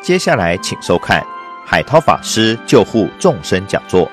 接下来请收看海涛法师救护众生讲座。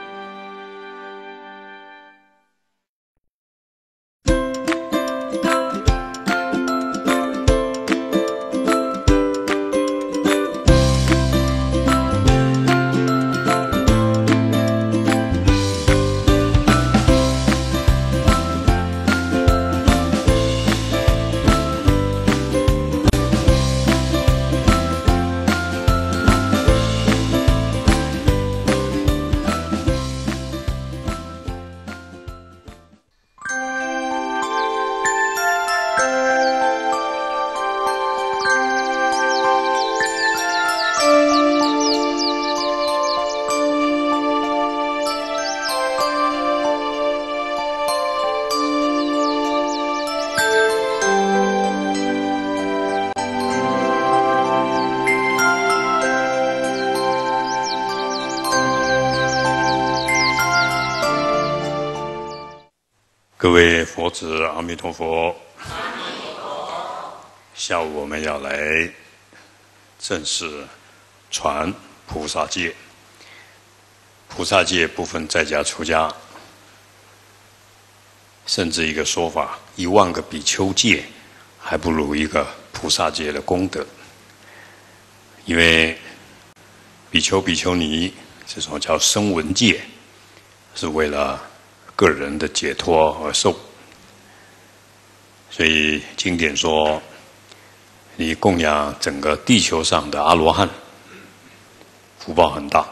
各位佛子，阿弥陀佛！下午我们要来正式传菩萨戒。菩萨戒不分在家出家，甚至一个说法，10000个比丘戒还不如一个菩萨戒的功德。因为比丘、比丘尼这种叫声闻戒，是为了个人的解脱而受，所以经典说，你供养整个地球上的阿罗汉，福报很大。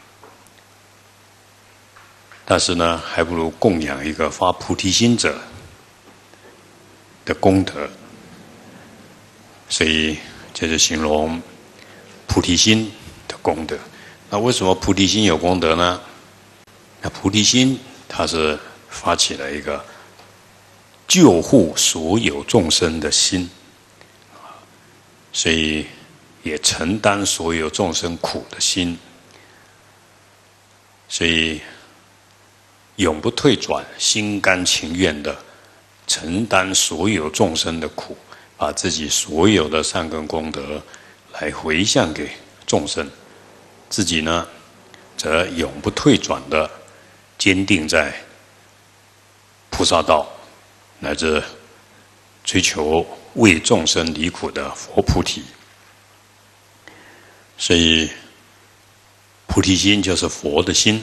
但是呢，还不如供养一个发菩提心者的功德。所以这就形容菩提心的功德。那为什么菩提心有功德呢？那菩提心它是发起了一个救护所有众生的心，所以也承担所有众生苦的心，所以永不退转，心甘情愿的承担所有众生的苦，把自己所有的善根功德来回向给众生，自己呢则永不退转的坚定在菩萨道，乃至追求为众生离苦的佛菩提。所以菩提心就是佛的心，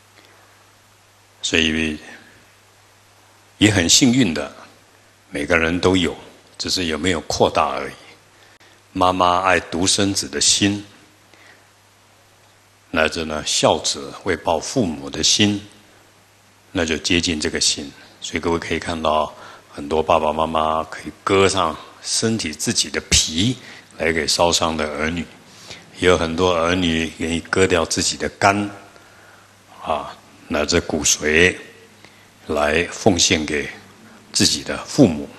所以也很幸运的，每个人都有，只是有没有扩大而已。妈妈爱独生子的心，乃至呢孝子为报父母的心，那就接近这个心。所以各位可以看到，很多爸爸妈妈可以割上身体自己的皮来给烧伤的儿女，也有很多儿女愿意割掉自己的肝乃至骨髓来奉献给自己的父母。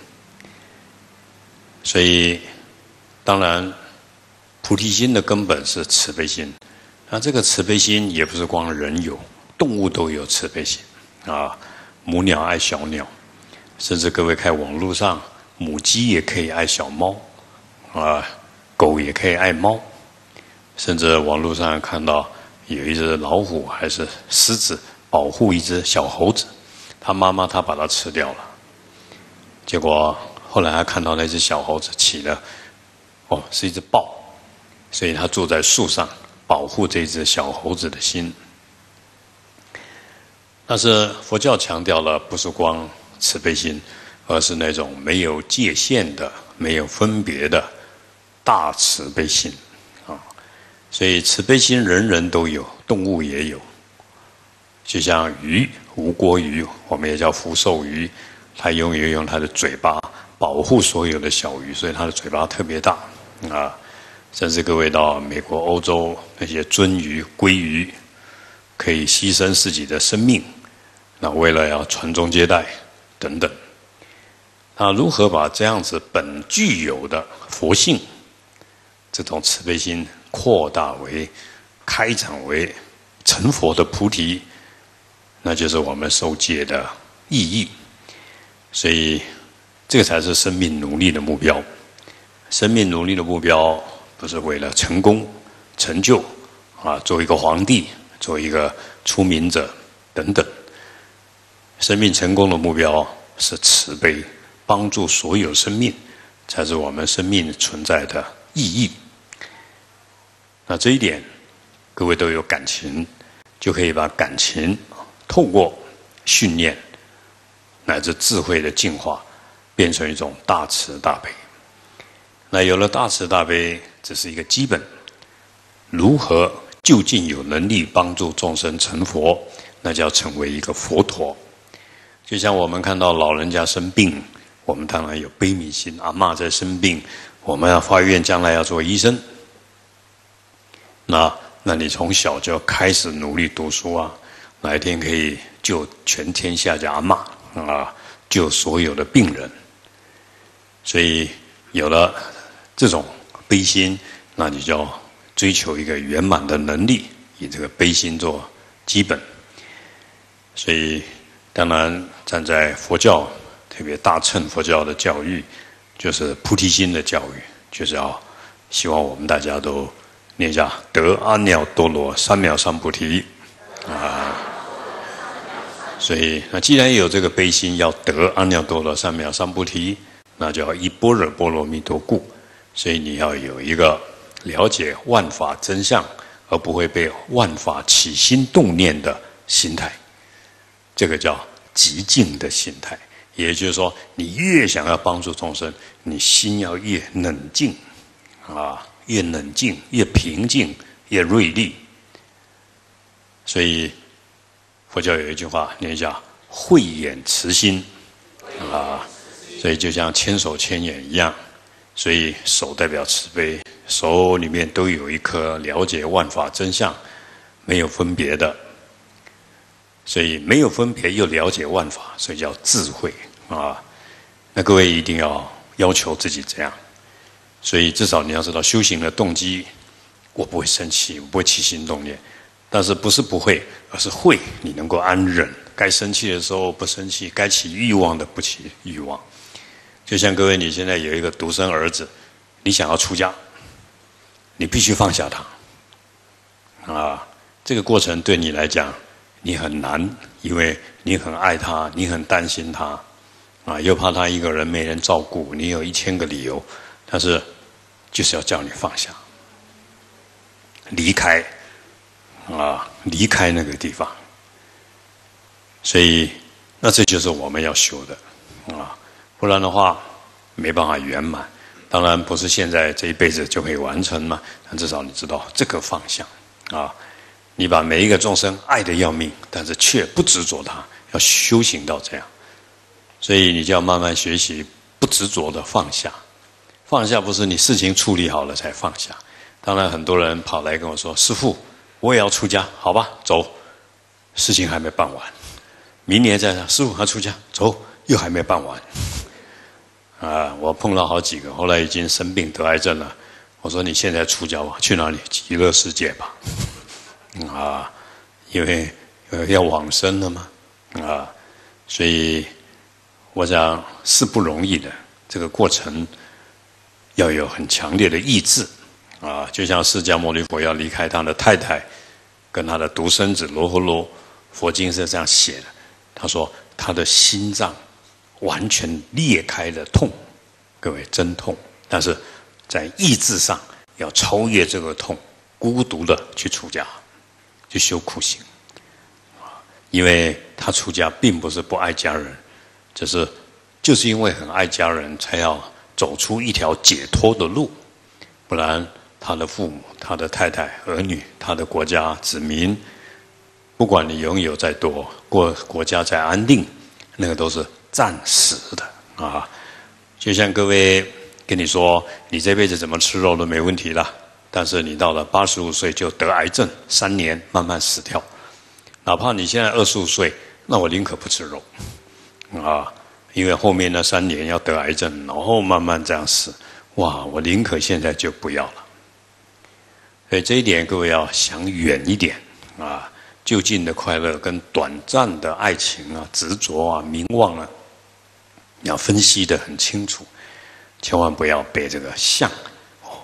所以当然菩提心的根本是慈悲心，那这个慈悲心也不是光人有，动物都有慈悲心母鸟爱小鸟，甚至各位看网络上，母鸡也可以爱小猫狗也可以爱猫，甚至网络上看到有一只老虎还是狮子保护一只小猴子，他妈妈把它吃掉了，结果后来他看到那只小猴子起了是一只豹，所以他坐在树上保护这只小猴子的心。但是佛教强调了不是光慈悲心，而是那种没有界限的、没有分别的大慈悲心所以慈悲心人人都有，动物也有。就像鱼，无国鱼，我们也叫福寿鱼，它永远用它的嘴巴保护所有的小鱼，所以它的嘴巴特别大甚至各位到美国、欧洲那些鳟鱼、鲑鱼，可以牺牲自己的生命，那为了要传宗接代等等。那如何把这样子本具有的佛性，这种慈悲心扩大为、开展为成佛的菩提，那就是我们受戒的意义。所以这个才是生命努力的目标。生命努力的目标不是为了成功， 成就啊，做一个皇帝，做一个出名者等等。生命成功的目标是慈悲，帮助所有生命，才是我们生命存在的意义。那这一点，各位都有感情，就可以把感情透过训练乃至智慧的进化，变成一种大慈大悲。那有了大慈大悲，这是一个基本。如何究竟有能力帮助众生成佛，那就要成为一个佛陀。就像我们看到老人家生病，我们当然有悲悯心。阿嬷在生病，我们要发愿将来要做医生。那你从小就要开始努力读书啊，哪一天可以救全天下的阿嬷啊，救所有的病人。所以有了这种悲心，那你就要追求一个圆满的能力，以这个悲心做基本。所以当然站在佛教，特别大乘佛教的教育，就是菩提心的教育，就是要希望我们大家都念一下得阿耨多罗三藐三菩提啊。所以那既然有这个悲心，要得阿耨多罗三藐三菩提，那就要依般若波罗蜜多故。所以你要有一个了解万法真相，而不会被万法起心动念的心态，这个叫极静的心态。也就是说，你越想要帮助众生，你心要越冷静啊，越冷静，越平静，越锐利。所以佛教有一句话，念一下慧眼慈心啊，所以就像千手千眼一样。所以手代表慈悲，手里面都有一颗了解万法真相，没有分别的。所以没有分别又了解万法，所以叫智慧啊。那各位一定要求自己这样。所以至少你要知道修行的动机，我不会生气，我不会起心动念。但是不是不会，而是会，你能够安忍。该生气的时候不生气，该起欲望的不起欲望。就像各位，你现在有一个独生儿子，你想要出家，你必须放下他啊。这个过程对你来讲，你很难，因为你很爱他，你很担心他啊，又怕他一个人没人照顾，你有1000个理由，但是就是要叫你放下，离开啊，离开那个地方。所以，那这就是我们要修的啊。不然的话，没办法圆满。当然不是现在这一辈子就可以完成嘛，但至少你知道这个方向啊。你把每一个众生爱得要命，但是却不执着他，要修行到这样。所以你就要慢慢学习不执着的放下。放下不是你事情处理好了才放下。当然很多人跑来跟我说：“师父，我也要出家，好吧，走。”事情还没办完，明年再师父还出家，走，又还没办完。啊，我碰到好几个，后来已经生病得癌症了。我说：“你现在出家吧，去哪里？极乐世界吧。”啊，因为要往生了嘛，啊，所以我想是不容易的。这个过程要有很强烈的意志啊，就像释迦牟尼佛要离开他的太太跟他的独生子罗睺罗，佛经是这样写的。他说他的心脏完全裂开了痛，各位真痛，但是在意志上要超越这个痛，孤独的去出家，去修苦行。因为他出家并不是不爱家人，就是因为很爱家人，才要走出一条解脱的路，不然他的父母、他的太太、儿女、他的国家、子民，不管你拥有再多，国家再安定，那个都是暂时的啊。就像各位跟你说，你这辈子怎么吃肉都没问题了，但是你到了85岁就得癌症，3年慢慢死掉。哪怕你现在25岁，那我宁可不吃肉啊，因为后面那3年要得癌症，然后慢慢这样死，哇，我宁可现在就不要了。所以这一点各位要想远一点啊，就近的快乐跟短暂的爱情啊、执着啊、名望啊，要分析得很清楚，千万不要被这个相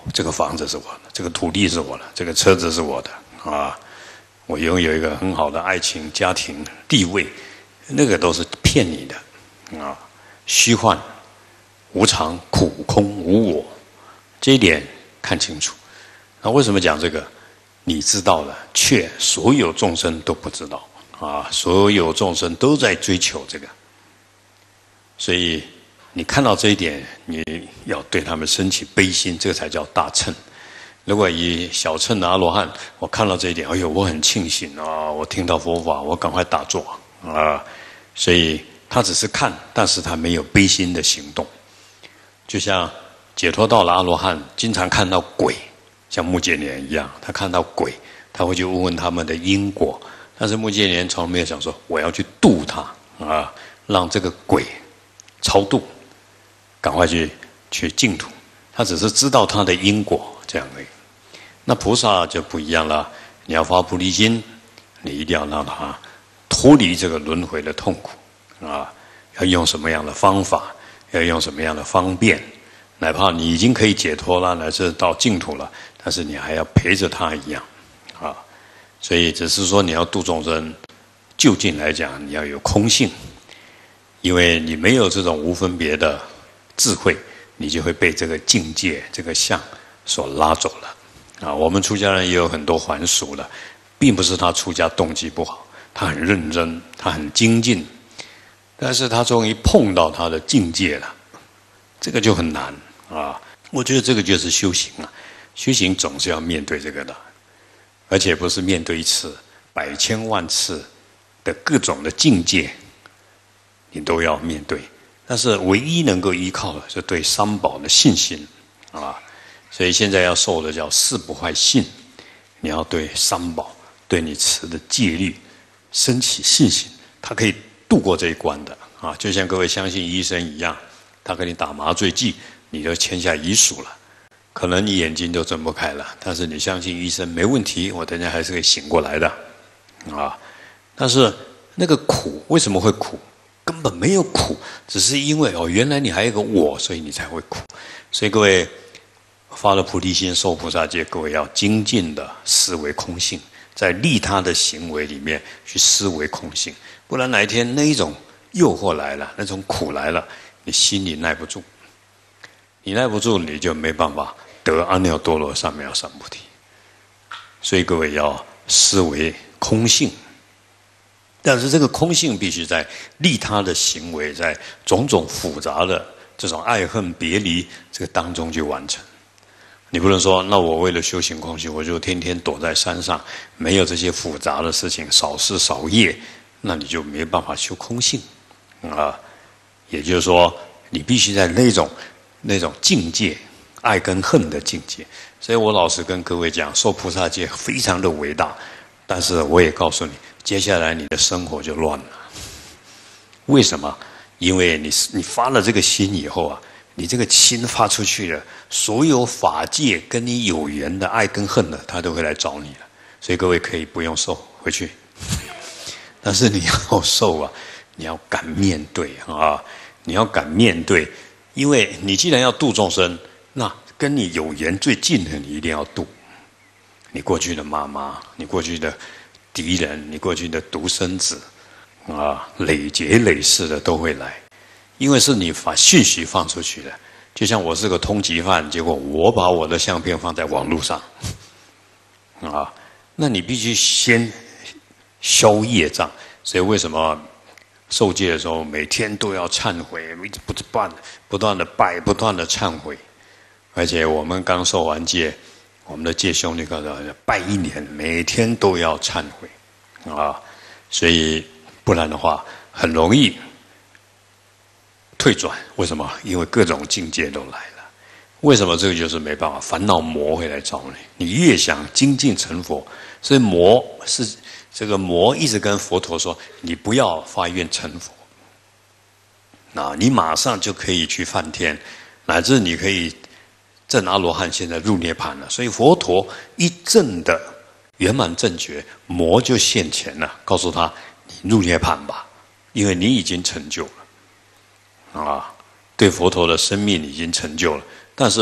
这个房子是我的，这个土地是我的，这个车子是我的啊，我拥有一个很好的爱情、家庭、地位，那个都是骗你的啊，虚幻、无常、苦、空、无我，这一点看清楚。那为什么讲这个？你知道了，却所有众生都不知道啊！所有众生都在追求这个，所以你看到这一点，你要对他们升起悲心，这个才叫大乘。如果以小乘的阿罗汉，我看到这一点，哎呦，我很庆幸啊！我听到佛法，我赶快打坐啊！所以他只是看，但是他没有悲心的行动。就像解脱到了阿罗汉，经常看到鬼。像目犍连一样，他看到鬼，他会去问他们的因果。但是目犍连从来没有想说我要去度他啊，让这个鬼超度，赶快去净土。他只是知道他的因果这样而已。那菩萨就不一样了，你要发菩提心，你一定要让他脱离这个轮回的痛苦啊！要用什么样的方法？要用什么样的方便？哪怕你已经可以解脱了，乃至到净土了。但是你还要陪着他一样，啊，所以只是说你要度众生，就近来讲你要有空性，因为你没有这种无分别的智慧，你就会被这个境界、这个相所拉走了。啊，我们出家人也有很多还俗的，并不是他出家动机不好，他很认真，他很精进，但是他终于碰到他的境界了，这个就很难啊。我觉得这个就是修行啊。修行总是要面对这个的，而且不是面对一次，百千万次的各种的境界，你都要面对。但是唯一能够依靠的是对三宝的信心啊，所以现在要受的叫四不坏信，你要对三宝，对你持的戒律升起信心，他可以度过这一关的啊。就像各位相信医生一样，他给你打麻醉剂，你就签下遗嘱了。可能你眼睛都睁不开了，但是你相信医生没问题，我等下还是可以醒过来的，啊！但是那个苦为什么会苦？根本没有苦，只是因为原来你还有个我，所以你才会苦。所以各位发了菩提心受菩萨戒，各位要精进的思维空性，在利他的行为里面去思维空性，不然哪一天那一种诱惑来了，那种苦来了，你心里耐不住，你耐不住，你就没办法得阿耨多罗三藐三菩提。所以各位要思维空性，但是这个空性必须在利他的行为，在种种复杂的这种爱恨别离这个当中去完成。你不能说，那我为了修行空性，我就天天躲在山上，没有这些复杂的事情，少事少业，那你就没办法修空性啊。也就是说，你必须在那种境界，爱跟恨的境界。所以我老实跟各位讲，受菩萨戒非常的伟大，但是我也告诉你，接下来你的生活就乱了。为什么？因为你发了这个心以后啊，你这个心发出去了，所有法界跟你有缘的爱跟恨的，他都会来找你了。所以各位可以不用受回去，但是你要受啊，你要敢面对啊，你要敢面对，因为你既然要度众生，那跟你有缘最近的，你一定要度。你过去的妈妈，你过去的敌人，你过去的独生子，啊，累劫累世的都会来，因为是你把讯息放出去的。就像我是个通缉犯，结果我把我的相片放在网络上，啊，那你必须先消业障。所以为什么受戒的时候每天都要忏悔，不断的拜，不断的忏悔？而且我们刚受完戒，我们的戒兄弟告诉我，拜1年，每天都要忏悔啊！所以不然的话，很容易退转。为什么？因为各种境界都来了。为什么？这个就是没办法，烦恼魔会来找你。你越想精进成佛，所以魔一直跟佛陀说：“你不要发愿成佛，你马上就可以去梵天，乃至你可以证阿罗汉，现在入涅槃了。”所以佛陀一证的圆满正觉，魔就现前了，告诉他：“你入涅槃吧，因为你已经成就了。”对佛陀的生命已经成就了。但是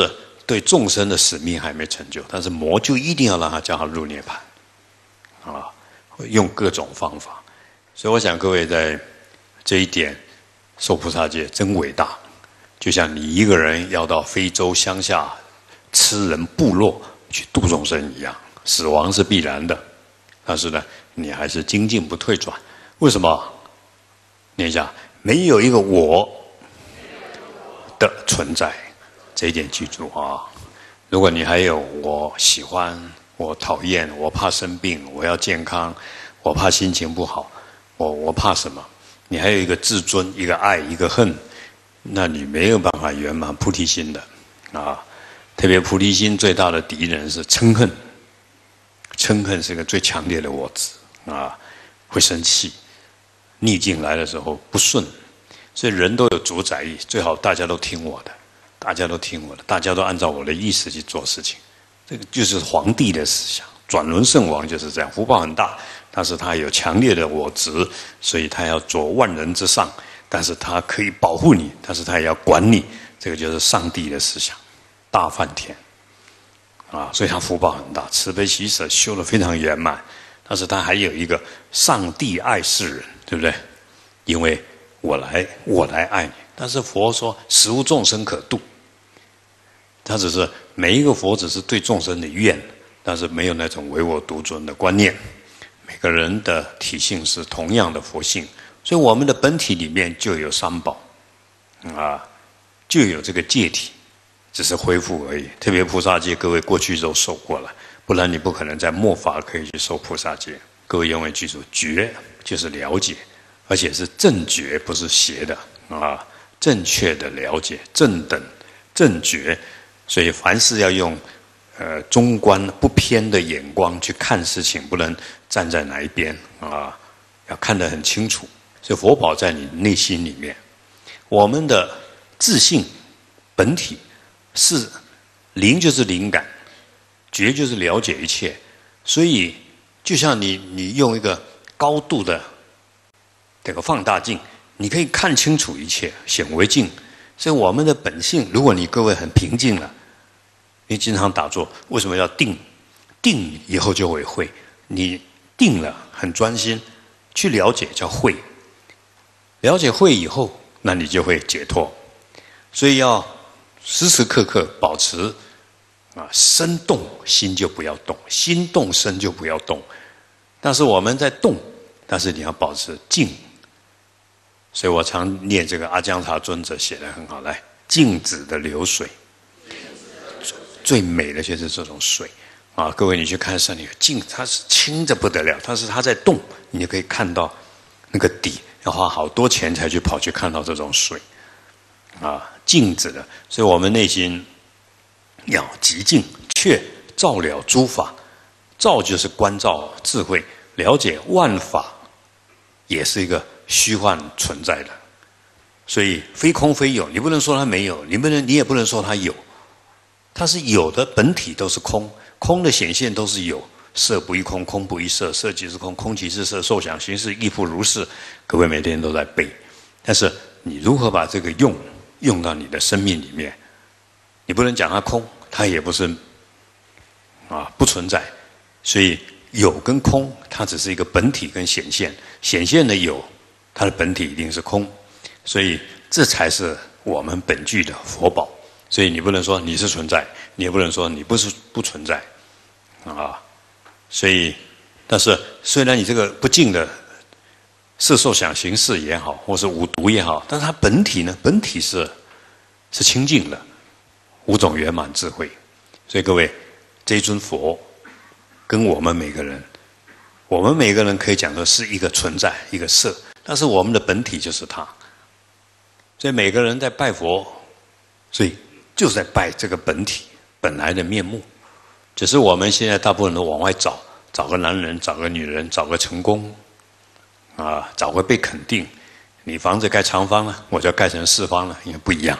对众生的使命还没成就，但是魔就一定要让他叫他入涅槃，啊，用各种方法。所以我想各位在这一点受菩萨戒真伟大，就像你一个人要到非洲乡下吃人部落去度众生一样，死亡是必然的，但是呢，你还是精进不退转。为什么？念一下，没有一个我的存在，这一点记住啊。如果你还有我喜欢，我讨厌，我怕生病，我要健康，我怕心情不好，我怕什么？你还有一个自尊，一个爱，一个恨，那你没有办法圆满菩提心的啊。特别菩提心最大的敌人是嗔恨，嗔恨是一个最强烈的我执啊，会生气，逆境来的时候不顺，所以人都有主宰力，最好大家都听我的，大家都听我的，大家都按照我的意思去做事情，这个就是皇帝的思想。转轮圣王就是这样，福报很大，但是他有强烈的我执，所以他要做万人之上，但是他可以保护你，但是他也要管你，这个就是上帝的思想，大梵天啊，所以他福报很大，慈悲喜舍修得非常圆满，但是他还有一个上帝爱世人，对不对？因为我来爱你，但是佛说实无众生可度，他只是每一个佛只是对众生的愿，但是没有那种唯我独尊的观念。每个人的体性是同样的佛性，所以我们的本体里面就有三宝啊，就有这个戒体，只是恢复而已。特别菩萨戒，各位过去都受过了，不然你不可能在末法可以去受菩萨戒。各位永远记住，觉就是了解，而且是正觉，不是邪的啊，正确的了解，正等正觉。所以凡事要用中观不偏的眼光去看事情，不能站在哪一边啊，要看得很清楚。所以佛宝在你内心里面，我们的自信本体是灵，就是灵感，觉就是了解一切。所以就像你用一个高度的这个放大镜，你可以看清楚一切，显微镜。所以我们的本性，如果你各位很平静了，你经常打坐，为什么要定？定以后就会会。你定了，很专心去了解，叫会。了解会以后，那你就会解脱。所以要时时刻刻保持身动心就不要动，心动身就不要动。但是我们在动，但是你要保持静。所以我常念这个阿姜查尊者写得很好，来，静止的流水。最美的就是这种水啊！各位，你去看山里静，它是清得不得了，但是它在动，你就可以看到那个底，要花好多钱才去跑去看到这种水啊，静止的。所以我们内心要极静，却照了诸法，照就是观照智慧，了解万法也是一个虚幻存在的，所以非空非有，你不能说它没有，你也不能说它有。它是有的，本体都是空，空的显现都是有，色不异空，空不异色，色即是空，空即是色，受想行识亦复如是。各位每天都在背，但是你如何把这个用到你的生命里面？你不能讲它空，它也不是不存在。所以有跟空，它只是一个本体跟显现，显现的有，它的本体一定是空，所以这才是我们本具的佛宝。所以你不能说你是存在，你也不能说你不存在，所以，但是虽然你这个不净的色受想行识也好，或是五毒也好，但是它本体呢？本体是清净的，五种圆满智慧。所以各位，这一尊佛跟我们每个人可以讲的是一个存在，一个色，但是我们的本体就是它。所以每个人在拜佛，所以就是在拜这个本体本来的面目，只是我们现在大部分人都往外找个男人，找个女人，找个成功，找个被肯定。你房子盖长方了，我就要盖成四方了，因为不一样。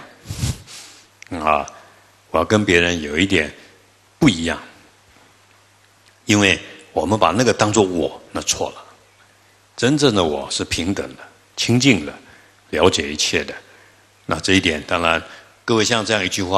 我要跟别人有一点不一样，因为我们把那个当作我，那错了。真正的我是平等的、清净的、了解一切的。那这一点当然。各位像这样一句话，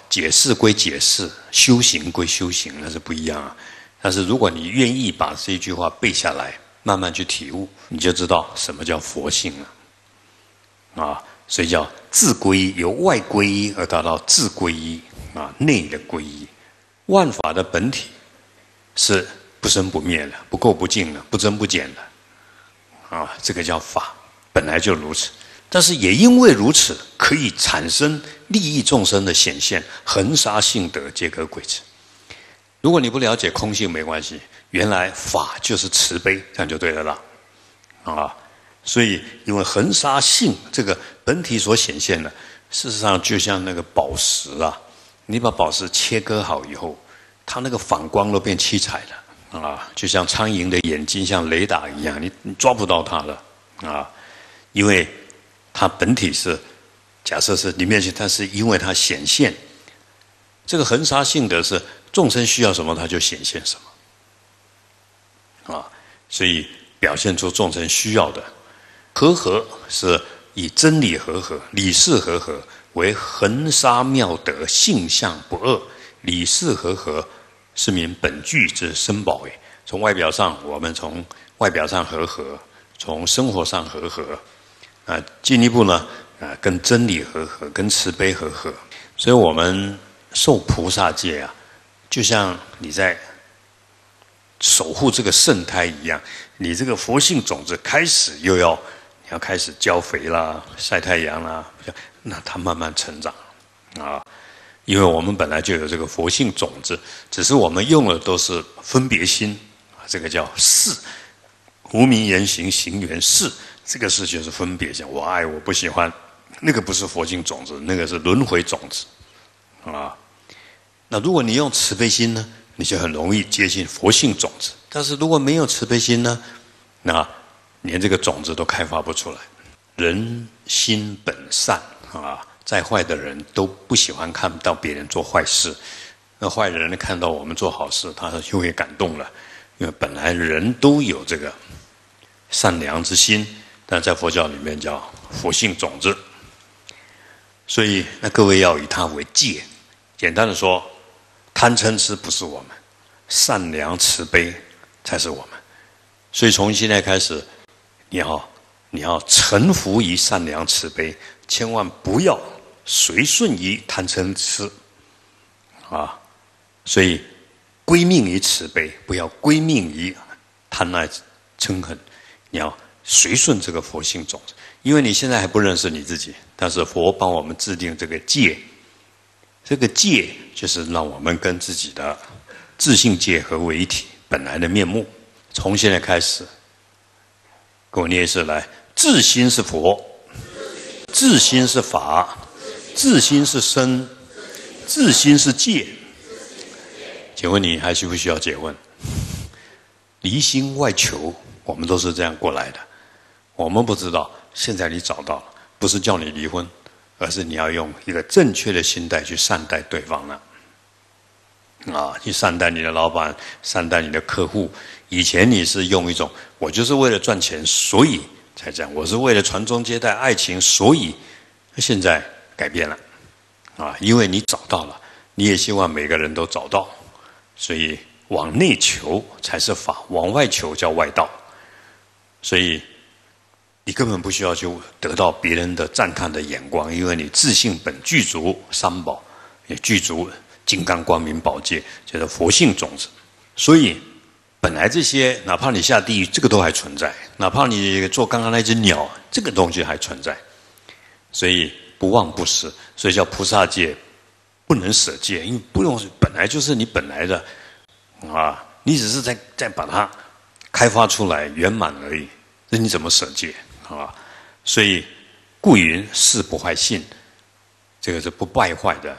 解释归解释，修行归修行，那是不一样啊。但是如果你愿意把这一句话背下来，慢慢去体悟，你就知道什么叫佛性了。啊，所以叫自归依，由外归依而达到自归依啊，内的归依。万法的本体是不生不灭的，不垢不净的，不增不减的。啊，这个叫法，本来就如此。但是也因为如此，可以产生利益众生的显现，恒沙性德，皆可贵之。如果你不了解空性没关系，原来法就是慈悲，这样就对了啦。啊，所以因为恒沙性这个本体所显现的，事实上就像那个宝石啊，你把宝石切割好以后，它那个反光都变七彩了啊，就像苍蝇的眼睛像雷达一样，你抓不到它了啊，因为它本体是假设是里面去，但是因为它显现这个恒沙性德是众生需要什么，它就显现什么啊，所以表现出众生需要的。和合是以真理和合，理事和合为恒沙妙德，性相不二。理事和合是名本具之身宝也。从外表上，我们从外表上和合，从生活上和合，进一步呢，跟真理和合，跟慈悲和合。所以我们受菩萨戒啊，就像你在守护这个圣胎一样，你这个佛性种子开始你要开始浇肥啦、晒太阳啦，那它慢慢成长啊。因为我们本来就有这个佛性种子，只是我们用的都是分别心，这个叫识，无明言行，行缘识，这个识就是分别心，我爱我不喜欢，那个不是佛性种子，那个是轮回种子啊。那如果你用慈悲心呢，你就很容易接近佛性种子。但是如果没有慈悲心呢，那连这个种子都开发不出来。人心本善啊，再坏的人都不喜欢看到别人做坏事，那坏人看到我们做好事，他就会感动了，因为本来人都有这个善良之心，但在佛教里面叫佛性种子。所以那各位要以它为戒。简单的说，贪嗔痴不是我们，善良慈悲才是我们。所以从现在开始，你要臣服于善良慈悲，千万不要随顺于贪嗔痴啊！所以归命于慈悲，不要归命于贪爱嗔恨。你要随顺这个佛性种子，因为你现在还不认识你自己，但是佛帮我们制定这个戒，这个戒就是让我们跟自己的自性戒合为一体，本来的面目。从现在开始，跟我念一次来：自心是佛，自心是法，自心是身，自心是戒。请问你还需不需要诘问？离心外求，我们都是这样过来的。我们不知道，现在你找到了，不是叫你离婚，而是你要用一个正确的心态去善待对方了。去善待你的老板，善待你的客户。以前你是用一种我就是为了赚钱，所以才这样；我是为了传宗接代、爱情，所以现在改变了因为你找到了，你也希望每个人都找到，所以往内求才是法，往外求叫外道。所以你根本不需要去得到别人的赞叹的眼光，因为你自性本具足三宝，也具足金刚光明宝戒，叫做佛性种子。所以本来这些，哪怕你下地狱，这个都还存在；哪怕你做刚刚那只鸟，这个东西还存在。所以不忘不失，所以叫菩萨戒，不能舍戒，因为不用，本来就是你本来的你只是在把它开发出来圆满而已，那你怎么舍戒所以故云事不坏性，这个是不败坏的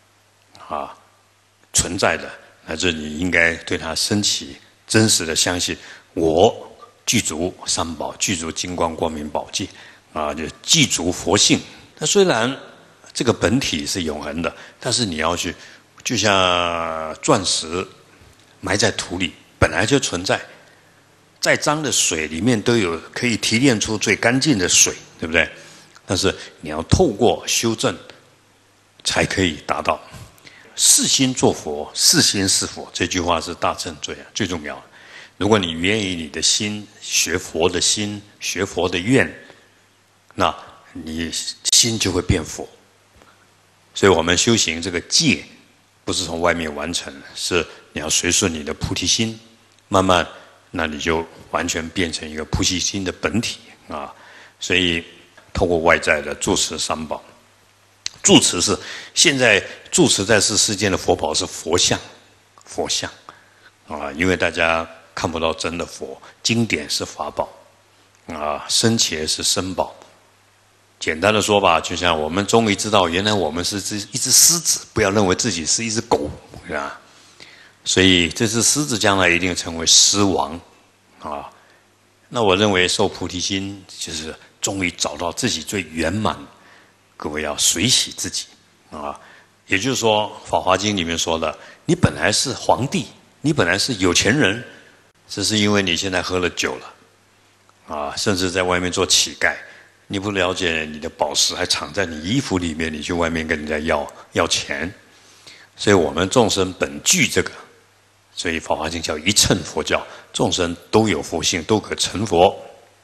存在的，那这你应该对它升起真实的相信，我具足三宝，具足金光光明宝戒就具足佛性。那虽然这个本体是永恒的，但是你要去，就像钻石埋在土里，本来就存在。再脏的水里面都有可以提炼出最干净的水，对不对？但是你要透过修正才可以达到。 是心做佛，是心是佛，这句话是大正最重要的。如果你愿意你的心学佛的心，学佛的愿，那你心就会变佛。所以我们修行这个戒，不是从外面完成，是你要随顺你的菩提心，慢慢，那你就完全变成一个菩提心的本体啊。所以透过外在的住持三宝，住持是现在住持在世间的佛宝是佛像啊，因为大家看不到真的佛，经典是法宝啊，僧伽是僧宝。简单的说吧，就像我们终于知道，原来我们是一只狮子，不要认为自己是一只狗，是吧？所以这只狮子将来一定成为狮王啊。那我认为受菩提心就是终于找到自己最圆满。各位要随喜自己啊，也就是说，《法华经》里面说的，你本来是皇帝，你本来是有钱人，只是因为你现在喝了酒了啊，甚至在外面做乞丐。你不了解你的宝石还藏在你衣服里面，你去外面跟人家要钱，所以我们众生本具这个，所以《法华经》叫一乘佛教，众生都有佛性，都可成佛。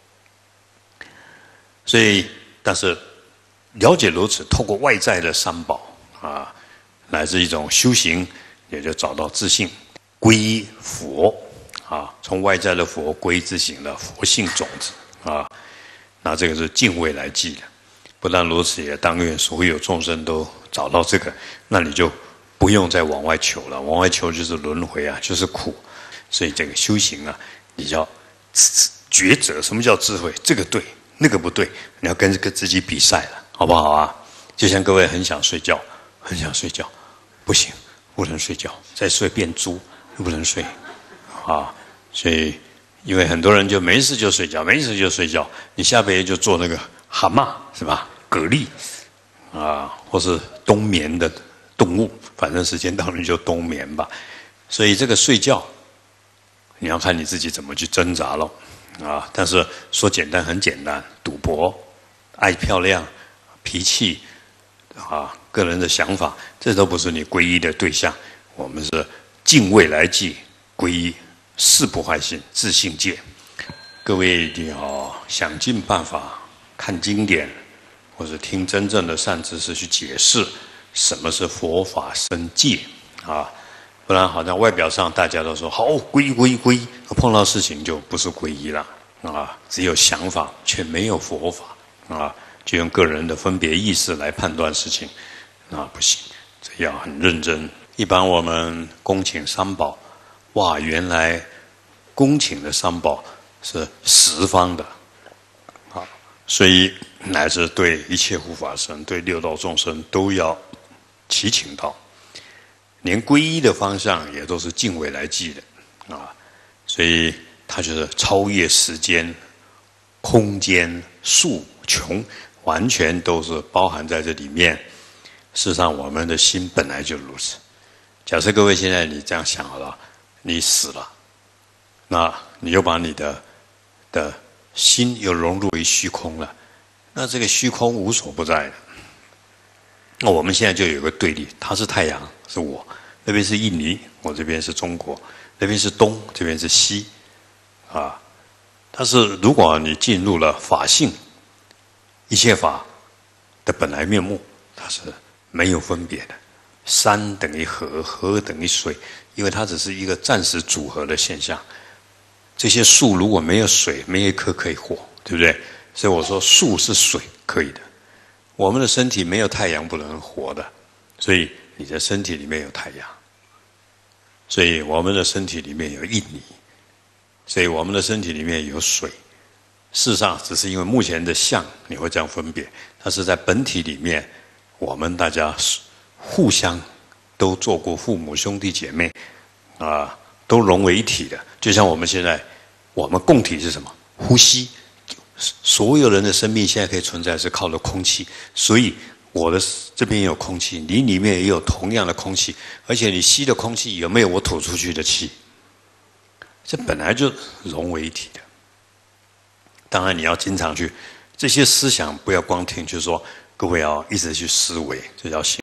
所以，但是了解如此，透过外在的三宝啊，乃至一种修行，也就找到自性，皈依佛啊，从外在的佛皈依自性的佛性种子啊。那这个是敬畏来记的，不但如此，也当愿所有众生都找到这个，那你就不用再往外求了。往外求就是轮回啊，就是苦。所以这个修行啊，你要抉择，什么叫智慧？这个对，那个不对，你要跟自己比赛了，好不好啊？就像各位很想睡觉，不行，不能睡觉，再睡变猪，不能睡啊，所以。因为很多人就没事就睡觉，你下辈子就做那个蛤蟆是吧？蛤蜊啊，或是冬眠的动物，反正时间到了你就冬眠吧。所以这个睡觉，你要看你自己怎么去挣扎咯啊。但是说简单很简单，赌博、爱漂亮、脾气啊、个人的想法，这都不是你皈依的对象。我们是敬畏来记皈依。誓不坏心，自性戒。各位一定要想尽办法看经典，或者听真正的善知识去解释什么是佛法僧戒啊，不然好像外表上大家都说好皈依，碰到事情就不是皈依了啊，只有想法却没有佛法啊，就用个人的分别意识来判断事情，那不行，这要很认真。一般我们恭请三宝。哇，原来恭请的三宝是十方的，啊，所以乃至对一切护法神、对六道众生都要祈请到，连皈依的方向也都是敬畏来记的，啊，所以它就是超越时间、空间、数、穷，完全都是包含在这里面。事实上，我们的心本来就如此。假设各位现在你这样想好了。你死了，那你又把你的心又融入于虚空了，那这个虚空无所不在的。那我们现在就有个对立，它是太阳，是我；那边是印尼，我这边是中国；那边是东，这边是西，啊。但是如果你进入了法性，一切法的本来面目，它是没有分别的。山等于河，河等于水，因为它只是一个暂时组合的现象。这些树如果没有水，没有一棵可以活，对不对？所以我说树是水可以的。我们的身体没有太阳不能活的，所以你的身体里面有太阳，所以我们的身体里面有印尼，所以我们的身体里面有水。事实上，只是因为目前的相你会这样分别，但是在本体里面，我们大家互相都做过父母兄弟姐妹啊，都融为一体的。就像我们现在，我们共体是什么？呼吸。所有人的生命现在可以存在是靠着空气，所以我的这边也有空气，你里面也有同样的空气，而且你吸的空气有没有我吐出去的气？这本来就融为一体的。当然你要经常去这些思想，不要光听，就是说各位要一直去思维，这叫心。